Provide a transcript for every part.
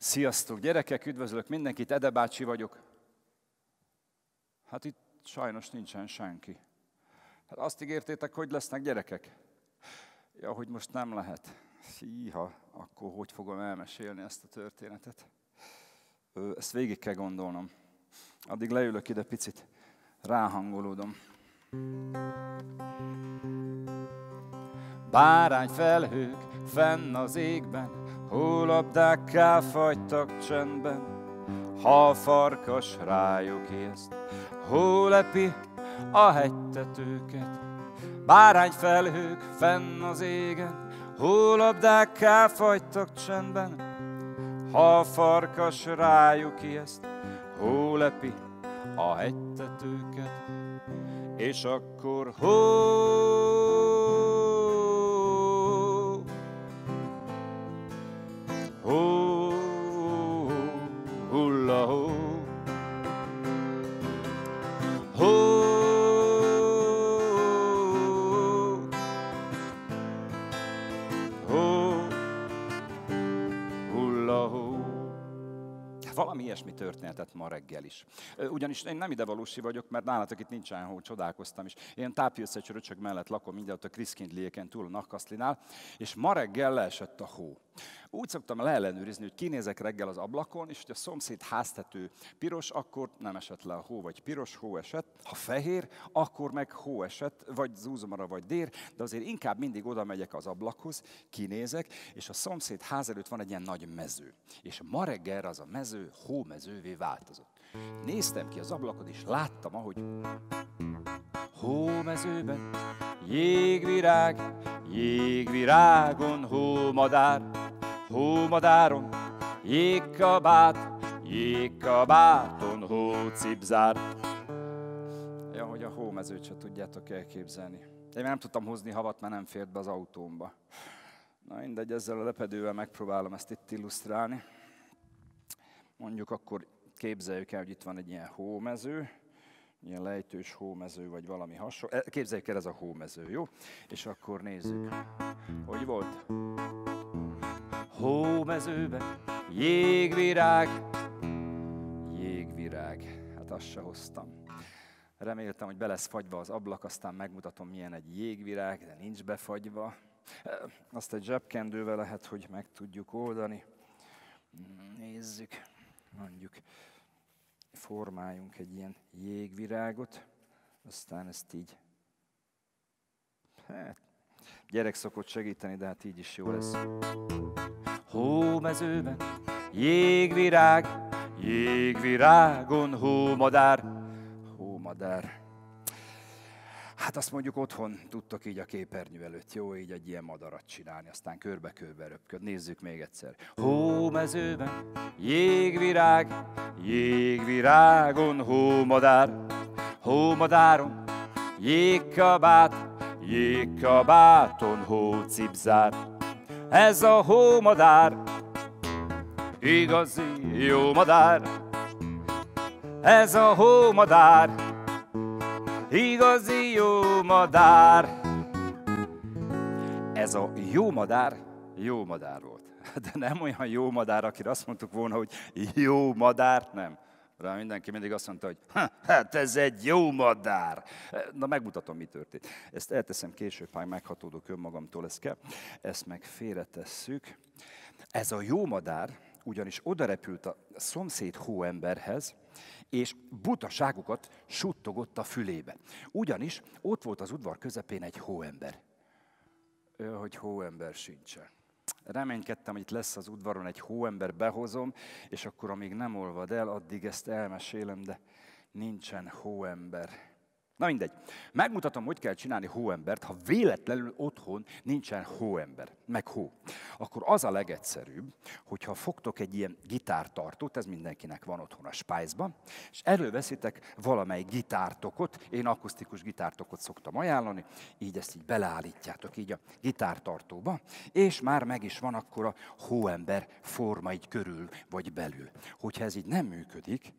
Sziasztok gyerekek, üdvözlök mindenkit, Ede bácsi vagyok. Hát itt sajnos nincsen senki. Hát azt ígértétek, hogy lesznek gyerekek? Ja, hogy most nem lehet. Híha, akkor hogy fogom elmesélni ezt a történetet? Ezt végig kell gondolnom. Addig leülök ide picit, ráhangolódom. Bárányfelhők fenn az égben, hólabdákká fagytak csendben. Ha a farkas rájuk észt, hólepi a hegytetőket. Bárányfelhők fenn az égen, hólabdákká fagytak csendben. Ha a farkas rájuk észt, hólepi a hegytetőket. És akkor hulla hó, hulla hó. Valami ilyesmi történetet ma reggel is. Ugyanis én nem idevalósi vagyok, mert nálatok itt nincsen hó, csodálkoztam is. Én Tápiószegy röcsök mellett lakom, mindjárt a Kriszkindliéken túl a Nakaszlinál, és ma reggel leesett a hó. Úgy szoktam leellenőrizni, hogy kinézek reggel az ablakon, és hogy a szomszéd háztető piros, akkor nem esett le a hó, vagy piros hó esett. Ha fehér, akkor meg hó esett, vagy zúzomara, vagy dér, de azért inkább mindig oda megyek az ablakhoz, kinézek, és a szomszéd ház előtt van egy ilyen nagy mező. És ma reggel az a mező hómezővé változott. Néztem ki az ablakon, és láttam, ahogy hómezőben jégvirág, jégvirágon hómadár, hómadáron jégkabát, jégkabáton hócipzár. Ja, hogy a hómezőt se tudjátok elképzelni. Én nem tudtam hozni havat, mert nem fért be az autómba. Na mindegy, ezzel a lepedővel megpróbálom ezt itt illusztrálni. Mondjuk akkor képzeljük el, hogy itt van egy ilyen hómező, ilyen lejtős hómező, vagy valami hasonló. Képzeljük el, ez a hómező, jó? És akkor nézzük, hogy volt. Hómezőben jégvirág, jégvirág. Hát azt se hoztam. Reméltem, hogy be lesz fagyva az ablak, aztán megmutatom, milyen egy jégvirág, de nincs befagyva. Azt egy zsebkendővel lehet, hogy meg tudjuk oldani. Nézzük, mondjuk formáljunk egy ilyen jégvirágot, aztán ezt így, hát, gyerek szokott segíteni, de hát így is jó lesz. Hómezőben jégvirág, jégvirágon hómadár, hómadár. Hát azt mondjuk otthon tudtok így a képernyő előtt, jó, így egy ilyen madarat csinálni, aztán körbe-körbe röpköd. Nézzük még egyszer. Hómezőben jégvirág, jégvirágon hómadár, hómadáron jégkabát, jégkabáton hócipzár. Ez a hómadár, igazi jó madár. Ez a hómadár, igazi jó madár. Ez a jó madár volt. De nem olyan jó madár, akire azt mondtuk volna, hogy jó madár, nem. Rá mindenki mindig azt mondta, hogy hát ez egy jó madár. Na megmutatom, mi történt. Ezt elteszem később, ha meghatódok önmagamtól, ezt kell. Ezt meg félretesszük. Ez a jó madár ugyanis odarepült a szomszéd hóemberhez, és butaságokat suttogott a fülébe. Ugyanis ott volt az udvar közepén egy hóember. Hogy hóember sincsen. Reménykedtem, hogy itt lesz az udvaron egy hóember, behozom, és akkor amíg nem olvad el, addig ezt elmesélem, de nincsen hóember. Na mindegy, megmutatom, hogy kell csinálni hóembert, ha véletlenül otthon nincsen hóember, meg hó. Akkor az a legegyszerűbb, hogyha fogtok egy ilyen gitártartót, ez mindenkinek van otthon a Spice-ban, és előveszitek valamelyik gitártokot, én akusztikus gitártokot szoktam ajánlani, így ezt így beleállítjátok így a gitártartóba, és már meg is van akkor a hóember forma így körül vagy belül. Hogyha ez így nem működik,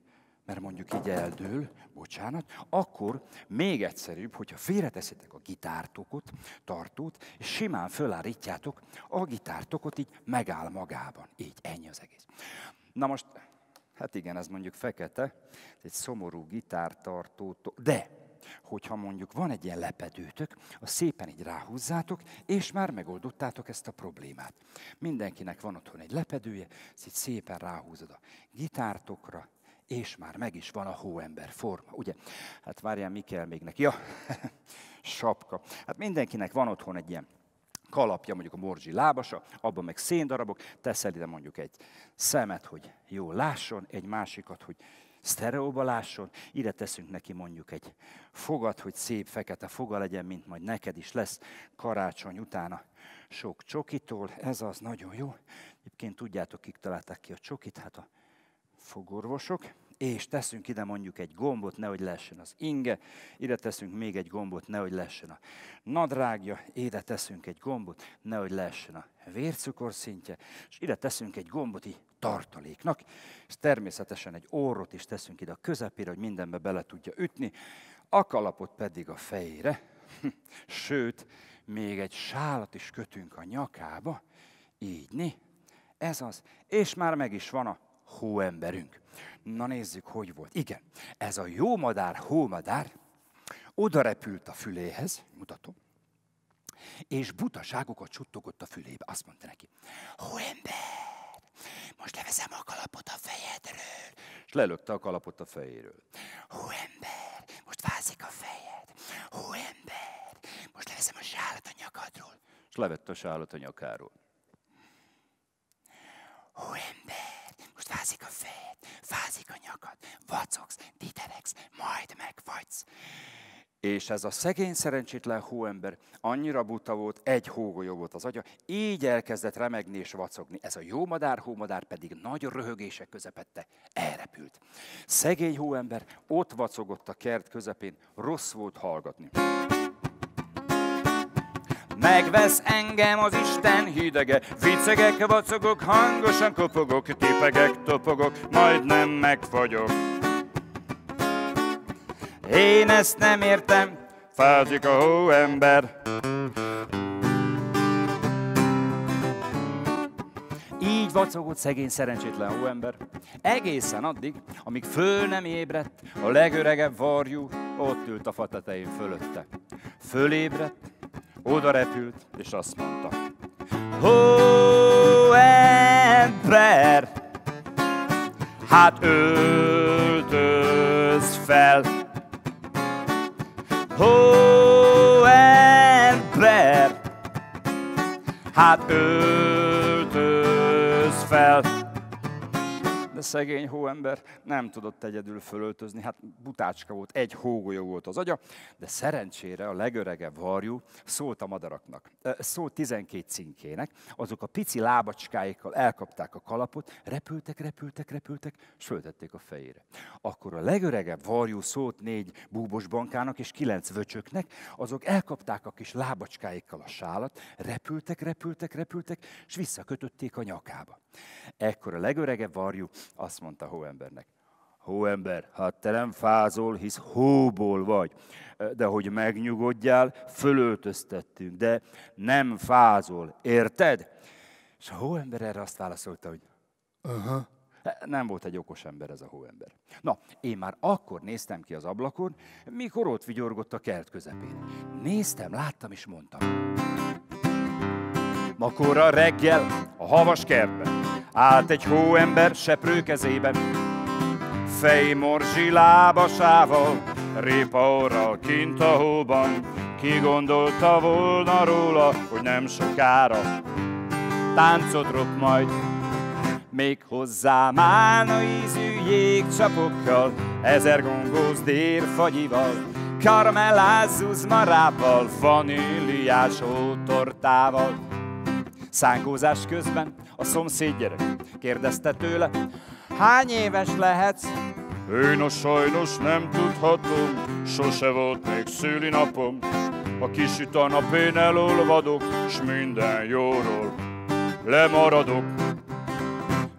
mert mondjuk így eldől, bocsánat, akkor még egyszerűbb, hogyha félreteszitek a gitártokot, tartót, és simán fölállítjátok, a gitártokot így megáll magában. Így, ennyi az egész. Na most, hát igen, ez mondjuk fekete, egy szomorú gitártartó, de hogyha mondjuk van egy ilyen lepedőtök, azt szépen így ráhúzzátok, és már megoldottátok ezt a problémát. Mindenkinek van otthon egy lepedője, ezt így szépen ráhúzod a gitártokra, és már meg is van a hóember forma, ugye? Hát várjál, mi kell még neki? Ja, sapka. Hát mindenkinek van otthon egy ilyen kalapja, mondjuk a morzsi lábasa, abban meg széndarabok, teszel ide mondjuk egy szemet, hogy jól lásson, egy másikat, hogy sztereóba lásson, ide teszünk neki mondjuk egy fogat, hogy szép fekete foga legyen, mint majd neked is lesz karácsony utána sok csokitól, ez az nagyon jó. Egyébként tudjátok, kik találták ki a csokit, hát a fogorvosok, és teszünk ide mondjuk egy gombot, nehogy leessen az inge, ide teszünk még egy gombot, nehogy leessen a nadrágja, ide teszünk egy gombot, nehogy leessen a vércukorszintje, és ide teszünk egy gombot így tartaléknak, és természetesen egy orrot is teszünk ide a közepére, hogy mindenbe bele tudja ütni, a kalapot pedig a fejére, sőt, még egy sálat is kötünk a nyakába, így, ez az, és már meg is van a hóemberünk. Na nézzük, hogy volt. Igen, ez a jó madár, hómadár oda repült a füléhez, mutatom, és butaságokat suttogott a fülébe. Azt mondta neki, hóember, most leveszem a kalapot a fejedről. És lelökte a kalapot a fejéről. Hóember, most fázik a fejed. Hóember, most leveszem a sálat a nyakadról. És levette a sálat a nyakáról. Hóember, most fázik a fejed, fázik a nyakad, vacogsz, diteregsz, majd megfagysz. És ez a szegény, szerencsétlen hóember annyira buta volt, egy hógolyó volt az agya, így elkezdett remegni és vacogni. Ez a jó madár, hómadár pedig nagy röhögések közepette elrepült. Szegény hóember ott vacogott a kert közepén, rossz volt hallgatni. Megvesz engem az Isten hidege, viccegek, vacogok, hangosan kopogok, tipegek, topogok, majdnem megfagyok. Én ezt nem értem, fázik a hóember. Így vacogott szegény, szerencsétlen hóember, egészen addig, amíg föl nem ébredt, a legöregebb varjú ott ült a fa tetején fölötte. Fölébredt, oda repült, és azt mondta, hóember, hát öltöz fel. Hóember, hát öltöz fel. De szegény hóember nem tudott egyedül fölöltözni, hát butácska volt, egy hógolyó volt az agya, de szerencsére a legöregebb varjú szólt a madaraknak, szólt 12 cinkének, azok a pici lábacskáikkal elkapták a kalapot, repültek, és föltették a fejére. Akkor a legöregebb varjú szólt 4 búbosbankának és 9 vöcsöknek, azok elkapták a kis lábacskáikkal a sálat, repültek, és visszakötötték a nyakába. Ekkor a legöregebb varjú azt mondta hóembernek, hóember, hát te nem fázol, hisz hóból vagy, de hogy megnyugodjál, fölöltöztettünk, de nem fázol, érted? És a hóember erre azt válaszolta, hogy aha. Nem volt egy okos ember ez a hóember. Na, én már akkor néztem ki az ablakon, mikor ott vigyorgott a kert közepén. Néztem, láttam és mondtam. Makora reggel a havas kertben állt egy hóember seprő kezében, fejmorzsi lábasával, répaorral kint a hóban. Ki gondolta volna róla, hogy nem sokára táncot rop majd, még hozzá málna ízű jégcsapokkal, 1000 gongóz dérfagyival, karamellázzúz marával, vaníliás hótortával. Szánkózás közben a szomszéd gyerek kérdezte tőle, hány éves lehetsz? Én sajnos nem tudhatom, sose volt még szülinapom. Ha kisüt a nap, én elolvadok, s minden jóról lemaradok. És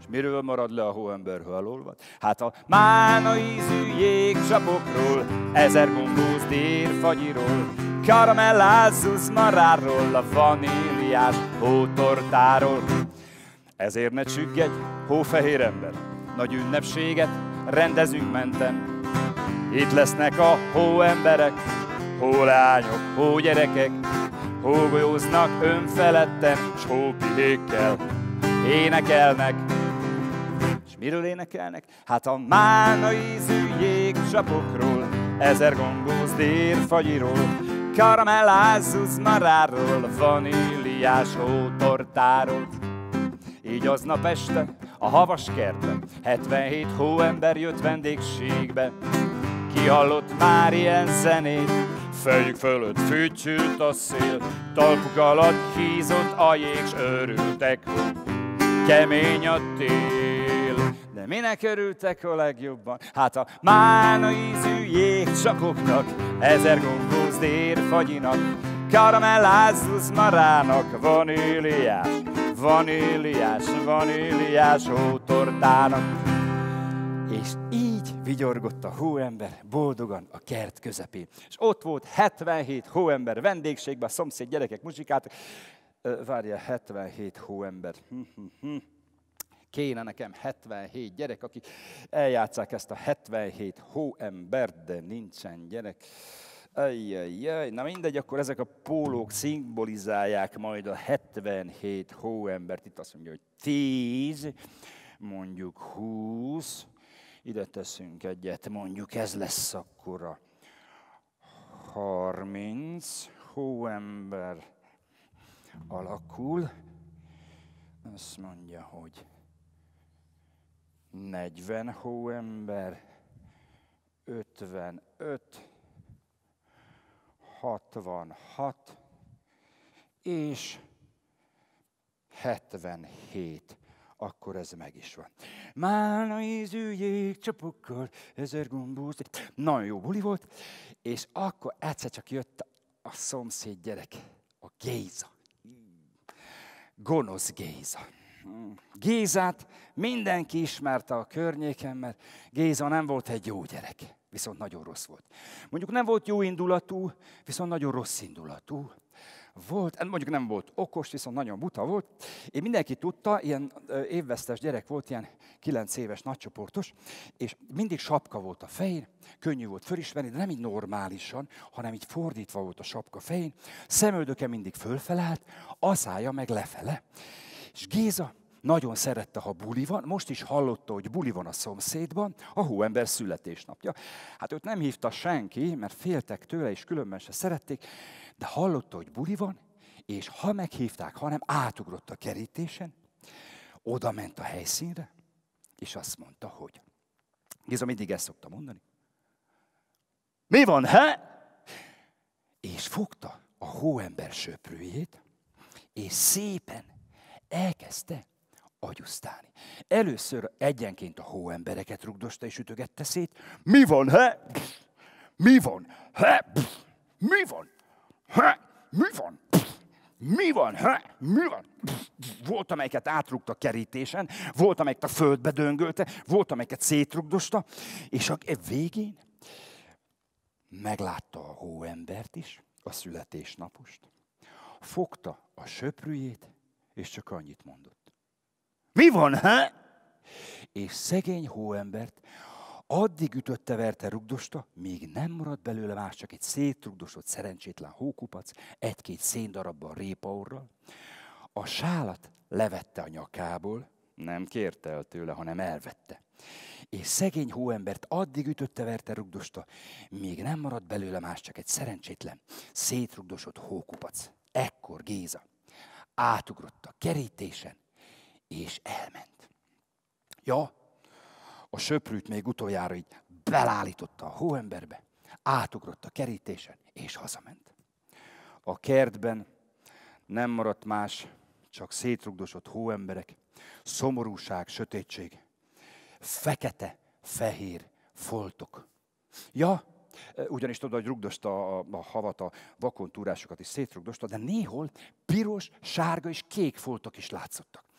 miről marad le a hóember, ha elolvad? Hát a mána ízű jégcsapokról, 1000 gombóc dérfagyiról, karamellázus maráról, a vaníliás hótortáról. Ezért ne csüggedj, hófehér ember, nagy ünnepséget rendezünk menten. Itt lesznek a hóemberek, hólányok, hógyerekek, hógolyóznak önfeledten, s hópihékkel énekelnek. És miről énekelnek? Hát a mána ízű jégcsapokról, 1000 gombóc dérfagyiról, karamellázus maráról, vaníliás hótortáról. Így aznap este a havas kertben 77 hóember jött vendégségbe. Ki hallott már ilyen zenét? Fejük fölött fütyült a szél, talpuk alatt hízott a jég, s örültek, hogy kemény a tél. De minek örültek a legjobban? Hát a mána ízű jégcsapoknak, 1000 gombóc dérfagyinak, karamellázus marának, vaníliás hótortának. És így vigyorgott a hóember boldogan a kert közepén. És ott volt 77 hóember vendégségben, a szomszéd gyerekek muzsikáltak. Várjál, 77 hóember. Kéne nekem 77 gyerek, akik eljátszák ezt a 77 hóembert, de nincsen gyerek. Ajjajjaj, na mindegy, akkor ezek a pólók szimbolizálják majd a 77 hóembert. Itt azt mondja, hogy 10, mondjuk 20, ide teszünk egyet, mondjuk ez lesz akkor a 30 hóember alakul. Azt mondja, hogy 40 hóember, 55, 66 és 77. Akkor ez meg is van. Mána ízű jégcsapokkal, 1000 gombóc. Nagyon jó buli volt, és akkor egyszer csak jött a szomszéd gyerek, a Géza. Gonosz Géza. Gézát mindenki ismerte a környéken, mert Géza nem volt egy jó gyerek, viszont nagyon rossz volt. Mondjuk nem volt jó indulatú, viszont nagyon rossz indulatú. Volt, mondjuk nem volt okos, viszont nagyon buta volt. Én mindenki tudta, ilyen évvesztes gyerek volt, ilyen 9 éves nagycsoportos, és mindig sapka volt a fején, könnyű volt fölismerni, de nem így normálisan, hanem így fordítva volt a sapka fején. Szemöldöke mindig fölfelállt, a szája meg lefele. És Géza nagyon szerette, ha buli van, most is hallotta, hogy buli van a szomszédban, a hóember születésnapja. Hát őt nem hívta senki, mert féltek tőle, és különben se szerették, de hallotta, hogy buli van, és ha meghívták, hanem átugrott a kerítésen, oda ment a helyszínre, és azt mondta, hogy Géza mindig ezt szokta mondani. Mi van, he? És fogta a hóember söprőjét, és szépen elkezdte agyusztálni. Először egyenként a hóembereket rugdosta és ütögette szét. Mi van, he? Mi van, he? Mi van? Ha, mi van? Mi van? Ha, mi van? Volt, amelyiket átrugta a kerítésen, volt, amelyiket a földbe döngölte, volt, amelyiket szétrugdosta, és a végén meglátta a hóembert is, a születésnapost, fogta a söprűjét, és csak annyit mondott. Mi van, ha? És szegény hóembert addig ütötte, verte, rugdosta, míg nem maradt belőle más, csak egy szétrugdosott szerencsétlen hókupac, 1-2 széndarabban répaorral. A sálat levette a nyakából, nem kérte el tőle, hanem elvette. És szegény hóembert addig ütötte, verte, rugdosta, míg nem maradt belőle más, csak egy szerencsétlen, szétrugdosott hókupac. Ekkor Géza átugrott a kerítésen, és elment. Ja, a söprűt még utoljára így belállította a hóemberbe, átugrott a kerítésen, és hazament. A kertben nem maradt más, csak szétrugdosott hóemberek, szomorúság, sötétség, fekete-fehér foltok. Ja, ugyanis tudod, hogy rugdosta a havat, a vakontúrásokat is szétrugdosta, de néhol piros, sárga és kék foltok is látszottak.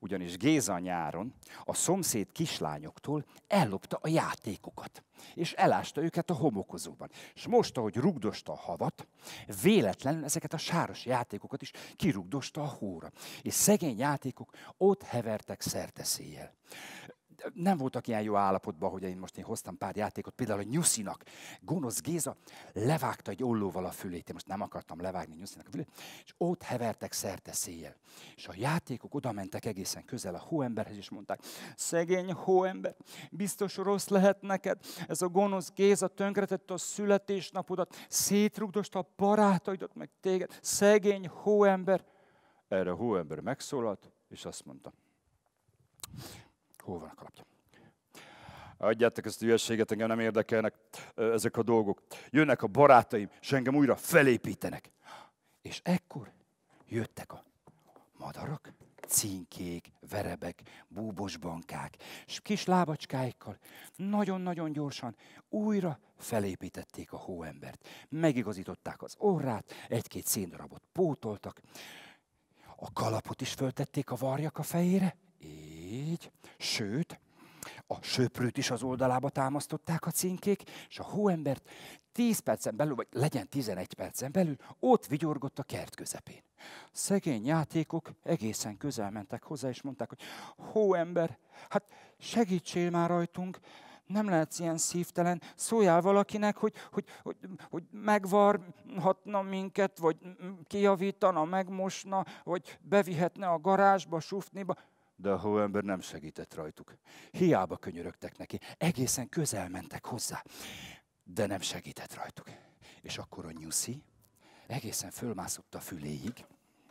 ugyanis Géza nyáron a szomszéd kislányoktól ellopta a játékokat, és elásta őket a homokozóban. És most, ahogy rugdosta a havat, véletlenül ezeket a sáros játékokat is kirugdosta a hóra. És szegény játékok ott hevertek szerteszéjjel. Nem voltak ilyen jó állapotban, hogy én hoztam pár játékot, például a Nyuszinak. Gonosz Géza levágta egy ollóval a fülét, én most nem akartam levágni Nyuszinak a fülét, és ott hevertek szerteszéjjel. És a játékok oda mentek egészen közel a hóemberhez, és mondták, szegény hóember, biztos rossz lehet neked, ez a gonosz Géza tönkretette a születésnapodat, szétrugdosta a barátaidat, meg téged, szegény hóember. Erre a hóember megszólalt, és azt mondta, hol van a kalapja? Adjátok ezt a hülyeséget, engem nem érdekelnek ezek a dolgok. Jönnek a barátaim, és engem újra felépítenek. És ekkor jöttek a madarak, cínkék, verebek, búbosbankák, és kis lábacskáikkal nagyon-nagyon gyorsan újra felépítették a hóembert. Megigazították az orrát, egy-két széndarabot pótoltak, a kalapot is föltették a varjak a fejére, így, sőt, a söprűt is az oldalába támasztották a cínkék, és a hóembert 10 percen belül, vagy legyen 11 percen belül, ott vigyorgott a kert közepén. Szegény játékok egészen közel mentek hozzá, és mondták, hogy hóember, hát segítsél már rajtunk, nem lehetsz ilyen szívtelen, szóljál valakinek, hogy megvarhatna minket, vagy kijavítana, megmosna, vagy bevihetne a garázsba, sufniba. De a hóember nem segített rajtuk. Hiába könyörögtek neki, egészen közel mentek hozzá, de nem segített rajtuk. És akkor a Nyuszi egészen fölmászott a füléig,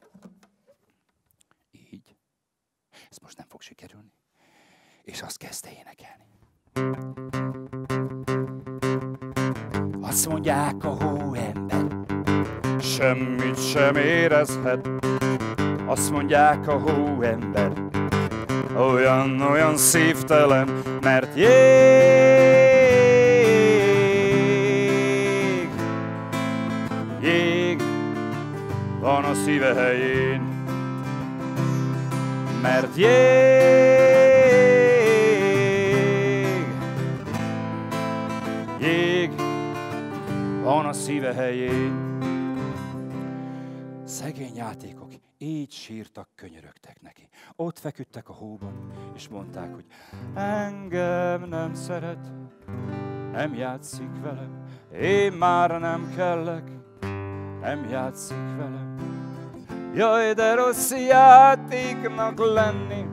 így, ez most nem fog sikerülni, és azt kezdte énekelni. Azt mondják a hóember, semmit sem érezhet. Azt mondják a hóember, olyan szívtelen, mert jég van a szíve helyén, mert jég van a szíve helyén. Szegény játékok így sírtak, könyörögtek neki. Ott feküdtek a hóban, és mondták, hogy engem nem szeret, nem játszik velem, én már nem kellek, nem játszik velem. Jaj, de rossz játéknak lenni,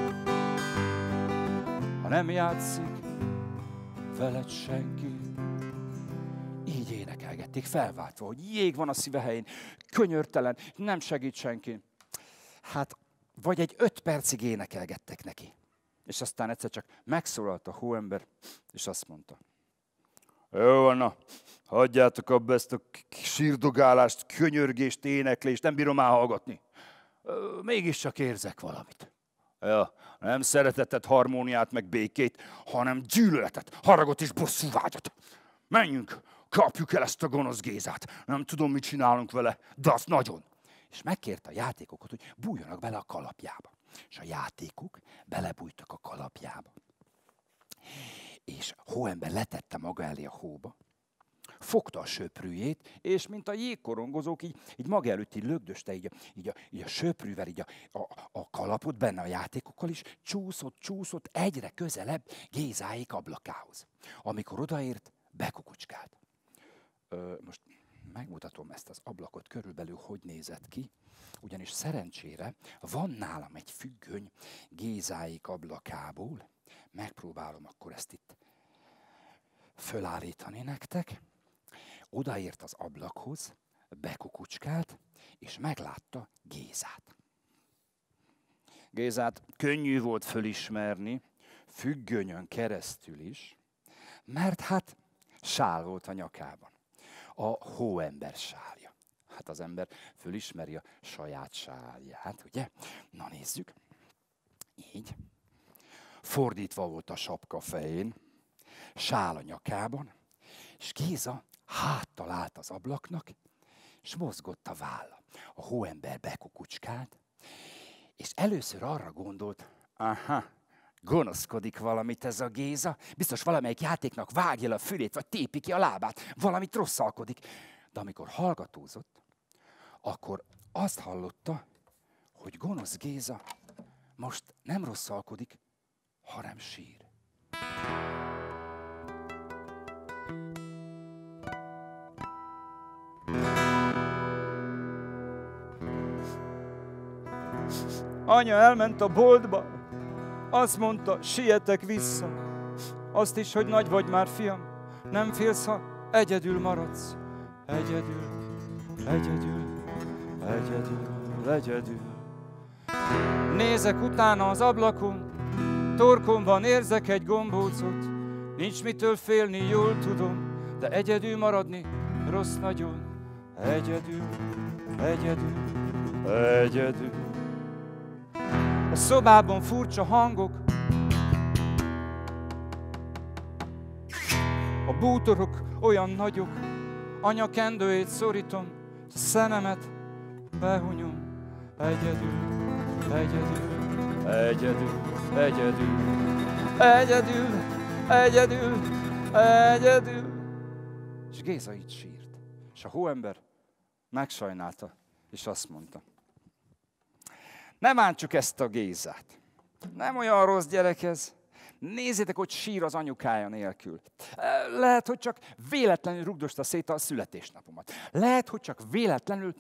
ha nem játszik veled senki. Így énekelgették, felváltva, hogy jég van a szíve helyén, könyörtelen, nem segít senki. Hát, vagy egy 5 percig énekelgettek neki. És aztán egyszer csak megszólalt a hóember, és azt mondta, jó van, na, hagyjátok abba ezt a sírdogálást, könyörgést, éneklést, nem bírom már hallgatni. Mégiscsak érzek valamit. Ja, nem szeretetet, harmóniát, meg békét, hanem gyűlöletet, haragot és bosszúvágyat. Menjünk, kapjuk el ezt a gonosz Gézát. Nem tudom, mit csinálunk vele, de azt nagyon. És megkérte a játékokat, hogy bújjanak bele a kalapjába. És a játékok belebújtak a kalapjába. És a hóember letette maga elé a hóba, fogta a söprűjét, és mint a jégkorongozók, így maga előtt így lögdöste így a söprűvel, így a kalapot benne a játékokkal is, csúszott egyre közelebb Gézáék ablakához. Amikor odaért, bekukucskált. Most megmutatom ezt az ablakot körülbelül, hogy nézett ki, ugyanis szerencsére van nálam egy függöny Gézáék ablakából. Megpróbálom akkor ezt itt fölállítani nektek. Odaért az ablakhoz, bekukucskált, és meglátta Gézát. Gézát könnyű volt fölismerni, függönyön keresztül is, mert hát sál volt a nyakában. A hóember sálja. Hát az ember fölismeri a saját sálját, ugye? Na nézzük. Így. Fordítva volt a sapka fején, sál a nyakában, és Géza háttal állt az ablaknak, és mozgott a válla. A hóember bekukucskált, És először arra gondolt, aha, gonoszkodik valamit ez a Géza, biztos valamelyik játéknak vágja le a fülét, vagy tépi ki a lábát, valamit rosszalkodik. De amikor hallgatózott, akkor azt hallotta, hogy gonosz Géza most nem rosszalkodik, hanem sír. Anya elment a boltba, azt mondta, sietek vissza. Azt is, hogy nagy vagy már, fiam, nem félsz, ha egyedül maradsz. Egyedül, egyedül, egyedül, egyedül. Nézek utána az ablakon, torkomban érzek egy gombócot. Nincs mitől félni, jól tudom, de egyedül maradni rossz nagyon. Egyedül, egyedül, egyedül. A szobában furcsa hangok, a bútorok olyan nagyok, anya kendőjét szorítom, a szememet behunyom. Egyedül, egyedül, egyedül, egyedül, egyedül, egyedül, egyedül. És Géza így sírt. És a hóember megsajnálta, és azt mondta, ne bántsuk ezt a Gézát. Nem olyan rossz gyerek ez. Nézzétek, hogy sír az anyukája nélkül. Lehet, hogy csak véletlenül rugdosta szét a születésnapomat. Lehet, hogy csak véletlenül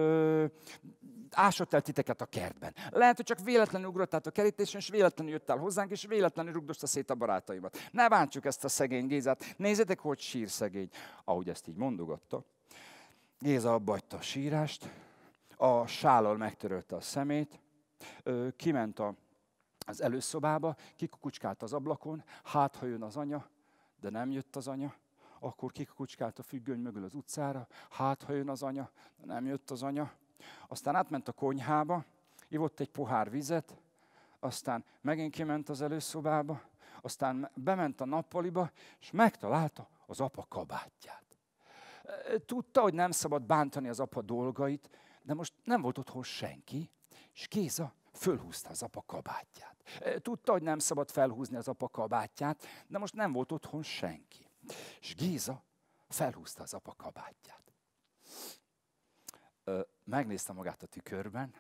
ásott el titeket a kertben. Lehet, hogy csak véletlenül ugrott át a kerítésen, és véletlenül jött el hozzánk, és véletlenül rugdosta szét a barátaimat. Ne bántsuk ezt a szegény Gézát. Nézzétek, hogy sír szegény. Ahogy ezt így mondogatta, Géza abba hagyta a sírást, a sállal megtörölte a szemét, kiment az előszobába, kikukucskált az ablakon, hát ha jön az anya, de nem jött az anya, akkor kikukucskált a függöny mögül az utcára, hát ha jön az anya, de nem jött az anya. Aztán átment a konyhába, ivott egy pohár vizet, aztán megint kiment az előszobába, aztán bement a nappaliba, és megtalálta az apa kabátját. Tudta, hogy nem szabad bántani az apa dolgait, de most nem volt otthon senki, és Géza fölhúzta az apa kabátját. Tudta, hogy nem szabad felhúzni az apa kabátját, de most nem volt otthon senki. És Géza felhúzta az apa kabátját. Megnézte magát a tükörben,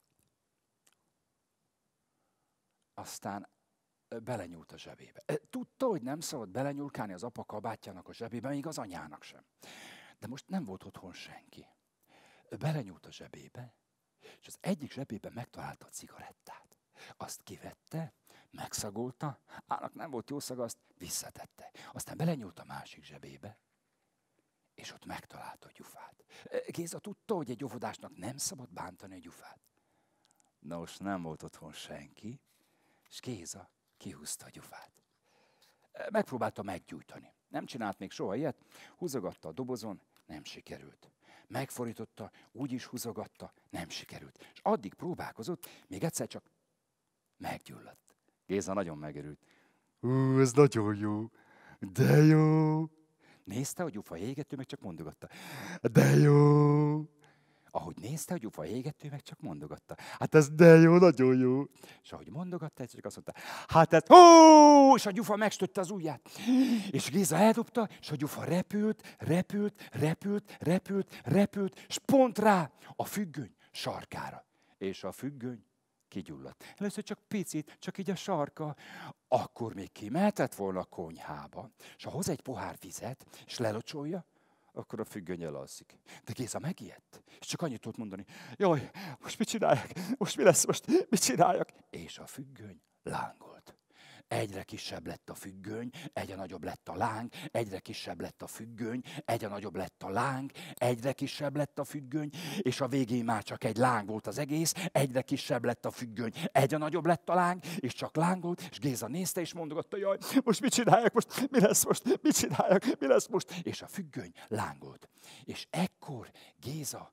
aztán belenyúlt a zsebébe. Tudta, hogy nem szabad belenyúlkálni az apa kabátjának a zsebébe, még az anyának sem. De most nem volt otthon senki. Belenyúlt a zsebébe, és az egyik zsebében megtalálta a cigarettát. Azt kivette, megszagolta, annak nem volt jó szaga, azt visszatette. Aztán belenyúlt a másik zsebébe, és ott megtalálta a gyufát. Géza tudta, hogy egy óvodásnak nem szabad bántani a gyufát. Na most nem volt otthon senki, és Géza kihúzta a gyufát. Megpróbálta meggyújtani. Nem csinált még soha ilyet, húzogatta a dobozon, nem sikerült. Megfordította, úgy is húzogatta, nem sikerült. És addig próbálkozott, még egyszer csak meggyulladt. Géza nagyon megörült. Ez nagyon jó, de jó. Nézte, hogy gyufa égető, meg csak mondogatta. De jó. Ahogy nézte, hogy gyufa égető, meg csak mondogatta. Hát ez de jó, nagyon jó. És ahogy mondogatta, csak azt mondta, hát ez, ó! És a gyufa megstötte az ujját. És Géza eldobta, és a gyufa repült, repült, repült, repült, repült, és pont rá a függöny sarkára. És a függöny kigyulladt. Először csak picit, csak így a sarka. Akkor még kimehetett volna a konyhába, és ha hoz egy pohár vizet, és lelocsolja, akkor a függöny elalszik. De Géza megijedt, és csak annyit tudott mondani, jaj, most mit csináljak? Most mi lesz? Most mit csináljak? És a függöny lángolt. Egyre kisebb lett a függöny, egyre nagyobb lett a láng, egyre kisebb lett a függöny, egyre nagyobb lett a láng, egyre kisebb lett a függöny, és a végén már csak egy láng volt az egész, egyre kisebb lett a függöny, egyre nagyobb lett a láng, és csak lángolt, és Géza nézte, és mondogatta, jaj, most mit csináljak, most mi lesz most, mit csináljak, mi lesz most? És a függöny lángolt. És ekkor Géza,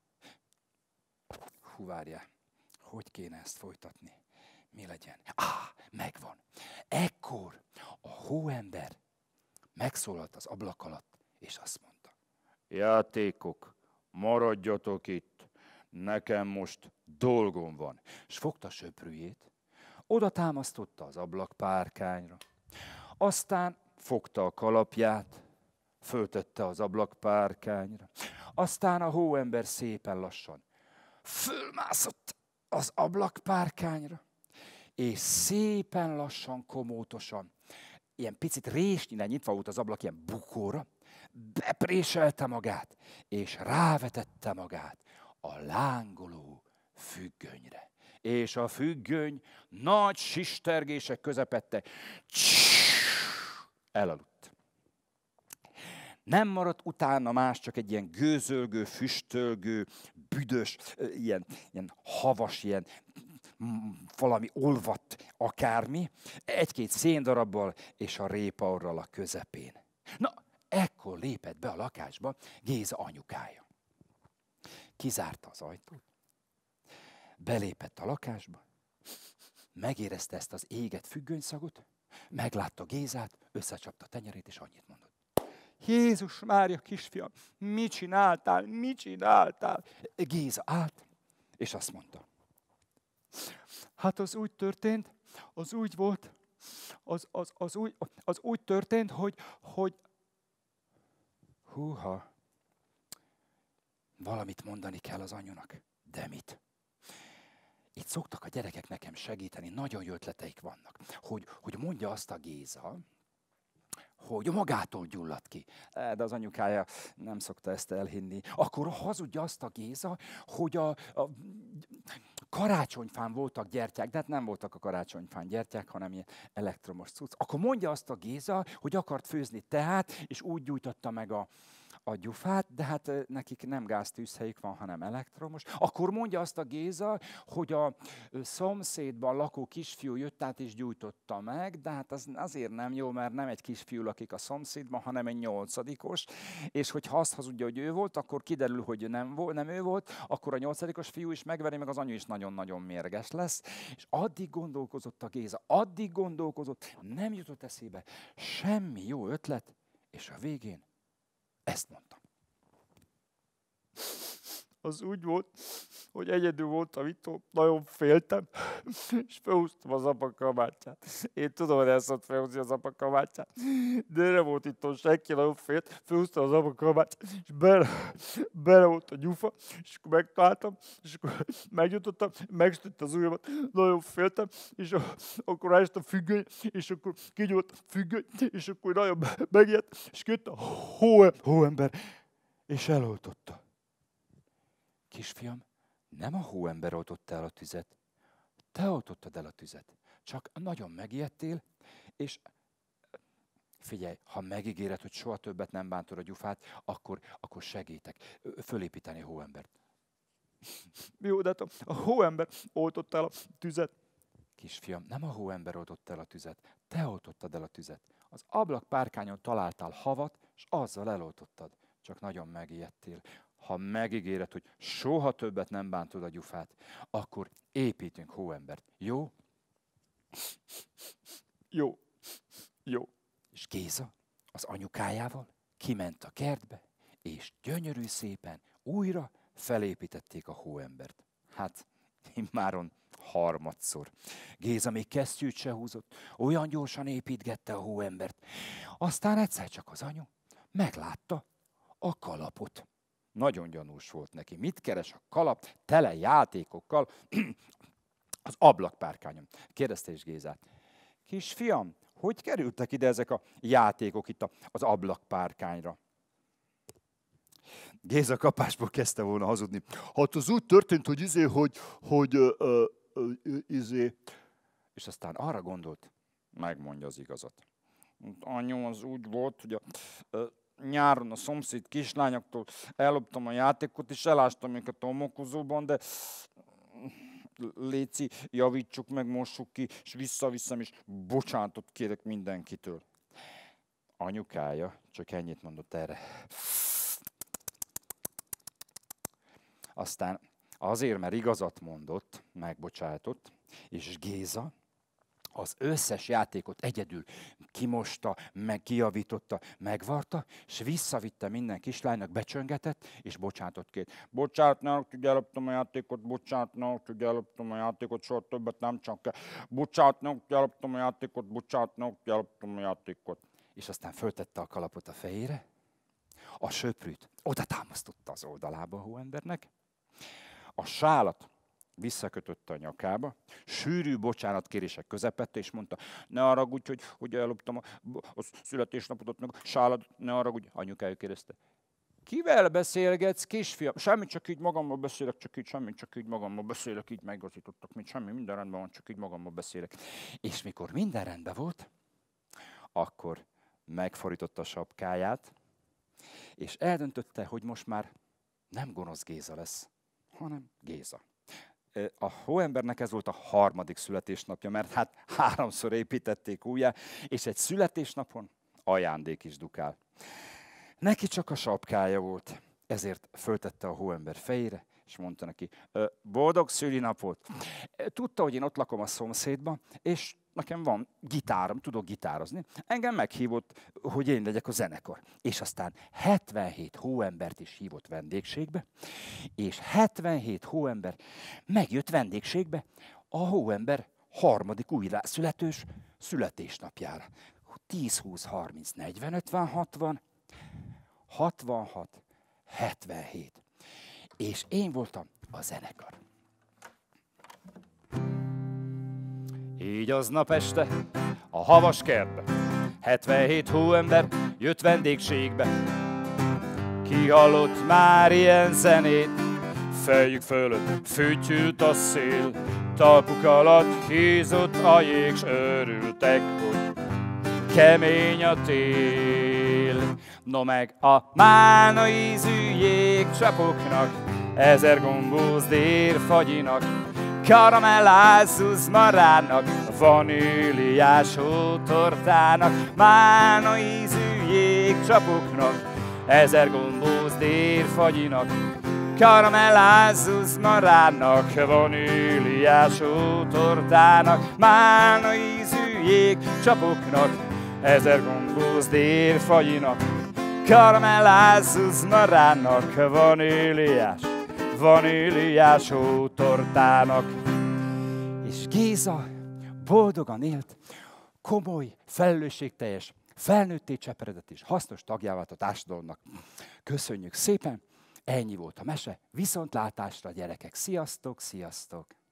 várjál, hogy kéne ezt folytatni? Mi legyen? Megvan. Ekkor a hóember megszólalt az ablak alatt, és azt mondta. Játékok, maradjatok itt, nekem most dolgom van. És fogta a söprűjét, oda támasztotta az ablakpárkányra, aztán fogta a kalapját, föltette az ablakpárkányra, aztán a hóember szépen lassan fölmászott az ablakpárkányra, és szépen lassan, komótosan, ilyen picit résnyire nyitva volt az ablak, ilyen bukóra, bepréselte magát, és rávetette magát a lángoló függönyre. És a függöny nagy sistergések közepette elaludt. Nem maradt utána más, csak egy ilyen gőzölgő, füstölgő, büdös, ilyen havas, ilyen valami olvadt akármi, egy-két széndarabbal és a répaorral a közepén. Na, ekkor lépett be a lakásba Géza anyukája. Kizárta az ajtót, belépett a lakásba, megérezte ezt az égett függönyszagot, meglátta Gézát, összecsapta a tenyerét, és annyit mondott. Jézus Mária, kisfiam, mit csináltál, mit csináltál? Géza állt, és azt mondta. Hát az úgy történt, az úgy volt, az úgy történt, hogy húha, valamit mondani kell az anyunak. De mit? Itt szoktak a gyerekek nekem segíteni, nagyon jó ötleteik vannak, hogy mondja azt a Géza, hogy magától gyulladt ki. De az anyukája nem szokta ezt elhinni. Akkor hazudja azt a Géza, hogy a karácsonyfán voltak gyertyák, de hát nem voltak a karácsonyfán gyertyák, hanem ilyen elektromos cucc. Akkor mondja azt a Géza, hogy akart főzni teát, és úgy gyújtotta meg a gyufát, de hát nekik nem gáztűzhelyük van, hanem elektromos. Akkor mondja azt a Géza, hogy a szomszédban lakó kisfiú jött át és gyújtotta meg, de hát az azért nem jó, mert nem egy kisfiú lakik a szomszédban, hanem egy 8-os, és hogyha azt hazudja, hogy ő volt, akkor kiderül, hogy nem ő volt, akkor a 8-os fiú is megveri, meg az anyu is nagyon-nagyon mérges lesz. És addig gondolkozott a Géza, addig gondolkozott, nem jutott eszébe semmi jó ötlet, és a végén ezt mondtam. Az úgy volt, hogy egyedül voltam itt, nagyon féltem, és felhúztam az apa kabátját. Én tudom, hogy el szokott felhúzni az apa kabátját, de nem volt itt senki, nagyon félt, felhúztam az apa kabátját, és bele volt a gyufa, és akkor megtaláltam, és akkor megjutottam, megütötte az ujjamat, nagyon féltem, és akkor ráest a függöny, és akkor kigyúlt a függöny, és akkor nagyon megijedt, és kijött a hóember, és eloltotta. Kisfiam, nem a hóember oltotta el a tüzet, te oltottad el a tüzet. Csak nagyon megijedtél, és figyelj, ha megígéred, hogy soha többet nem bántod a gyufát, akkor segítek fölépíteni a hóembert. Jó, de hát a hóember oltotta el a tüzet. Kisfiam, nem a hóember oltotta el a tüzet, te oltottad el a tüzet. Az ablakpárkányon találtál havat, és azzal eloltottad. Csak nagyon megijedtél. Ha megígéred, hogy soha többet nem bántod a gyufát, akkor építünk hóembert. Jó? Jó. Jó. És Géza az anyukájával kiment a kertbe, és gyönyörű szépen újra felépítették a hóembert. Hát, immáron harmadszor. Géza még kesztyűt se húzott, olyan gyorsan építgette a hóembert. Aztán egyszer csak az anyu meglátta a kalapot. Nagyon gyanús volt neki. Mit keres a kalap tele játékokkal az ablakpárkányon? Kérdezte is Gézát. Kisfiam, hogy kerültek ide ezek a játékok itt az ablakpárkányra? Géza kapásból kezdte volna hazudni. Hát az úgy történt, hogy És aztán arra gondolt, megmondja az igazat. Anyu, az úgy volt, hogy nyáron a szomszéd kislányoktól elloptam a játékot, és elástam őket a homokozóban, de léci, javítsuk meg, mossuk ki, és visszaviszem, és bocsánatot kérek mindenkitől. Anyukája csak ennyit mondott erre. Aztán azért, mert igazat mondott, megbocsátott, és Géza az összes játékot egyedül kimosta, meg kijavította, megvarta, és visszavitte minden kislánynak, becsöngetett, és bocsánatot kért. Bocsánat, ne hogy elloptam a játékot, bocsánat, ne hogy elloptam a játékot, soha többet nem csak kell. Bocsánat, ne hogy elloptam a játékot, bocsánat, ne hogy elloptam a játékot. És aztán föltette a kalapot a fejére, a söprűt oda támasztotta az oldalába a hóembernek, a sálat visszakötötte a nyakába, sűrű bocsánatkérések közepette, és mondta, ne haragudj, hogy elloptam a születésnapodot, meg a sálat, ne haragudj. Anyukája kérdezte, kivel beszélgetsz, kisfiam? Semmit, csak így magammal beszélek, csak így magammal beszélek, így megigazítottak, mint semmi, minden rendben van, csak így magammal beszélek. És mikor minden rendben volt, akkor megfordította a sapkáját, és eldöntötte, hogy most már nem Gonosz Géza lesz, hanem Géza. A hóembernek ez volt a 3. születésnapja, mert hát 3-szor építették újjá, és egy születésnapon ajándék is dukál. Neki csak a sapkája volt, ezért föltette a hóember fejére, és mondta neki, boldog szülinapot! Tudta, hogy én ott lakom a szomszédban, és nekem van gitárom, tudok gitározni. Engem meghívott, hogy én legyek a zenekar. És aztán 77 hóembert is hívott vendégségbe, és 77 hóember megjött vendégségbe a hóember 3. újjászületős születésnapjára. 10, 20, 30, 40, 50, 60, 66, 77. És én voltam a zenekar. Így aznap este a havas kertbe 77 hóember jött vendégségbe. Ki hallott már ilyen zenét? Fejük fölött fütyült a szél, talpuk alatt hízott a jég, s örültek, hogy kemény a tél. No meg a málna ízű jégcsapoknak, 1000 gombóc dérfagyinak, karamellázus marának, vaníliás hótortának, málna ízű jégcsapoknak, 1000 gombóc dérfagyinak, karamellázus marának, vaníliás hótortának, málna ízű jégcsapoknak, 1000 gombóc dérfagyinak, karamellázus marának, vaníliás hótortának. És Géza boldogan élt, komoly, felelősségteljes, felnőtté cseperedett és hasznos tagjává a társadalomnak. Köszönjük szépen, ennyi volt a mese, viszontlátásra gyerekek, sziasztok, sziasztok!